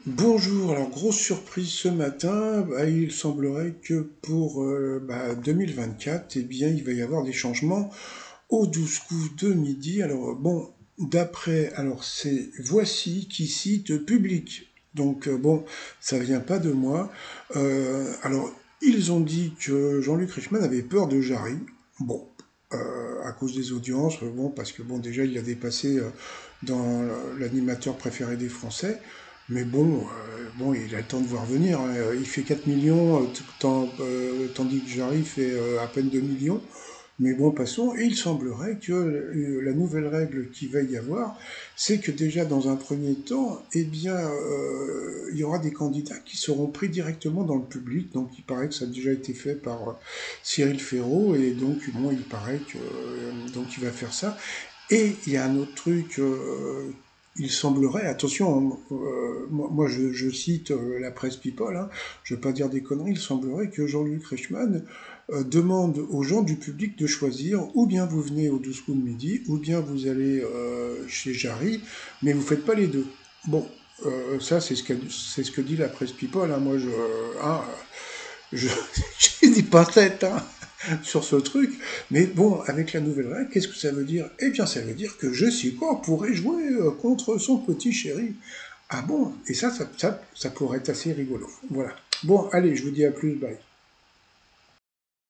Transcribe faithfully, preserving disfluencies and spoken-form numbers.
Bonjour, alors grosse surprise ce matin, bah, il semblerait que pour euh, bah, deux mille vingt-quatre, eh bien, il va y avoir des changements au douze coups de midi. Alors bon, d'après, alors c'est Voici qui cite Public. Donc euh, bon, ça vient pas de moi. Euh, alors ils ont dit que Jean-Luc Reichmann avait peur de Jarry. Bon, euh, à cause des audiences, bon, parce que bon, déjà il a dépassé euh, dans l'animateur préféré des Français. Mais bon, euh, bon, il a le temps de voir venir, hein. Il fait quatre millions, euh, tant- euh, tandis que Jarry fait euh, à peine deux millions. Mais bon, passons. Et il semblerait que euh, la nouvelle règle qu'il va y avoir, c'est que déjà dans un premier temps, eh bien, euh, il y aura des candidats qui seront pris directement dans le public. Donc il paraît que ça a déjà été fait par euh, Cyril Ferraud, et donc bon, il paraît que euh, donc il va faire ça. Et il y a un autre truc, euh, il semblerait, attention, euh, moi, moi je, je cite euh, la presse People, hein, je ne veux pas dire des conneries, il semblerait que Jean-Luc Reichmann euh, demande aux gens du public de choisir, ou bien vous venez au douze coups de midi, ou bien vous allez euh, chez Jarry, mais vous faites pas les deux. Bon, euh, ça c'est ce, c'est ce que dit la presse People, hein, moi je, hein, je j'ai des pincettes, hein, sur ce truc. Mais bon, avec la nouvelle règle, qu'est-ce que ça veut dire? Eh bien, ça veut dire que je sais quoi pourrait jouer euh, contre son petit chéri. Ah bon? Et ça, ça, ça, ça pourrait être assez rigolo. Voilà. Bon, allez, je vous dis à plus, bye.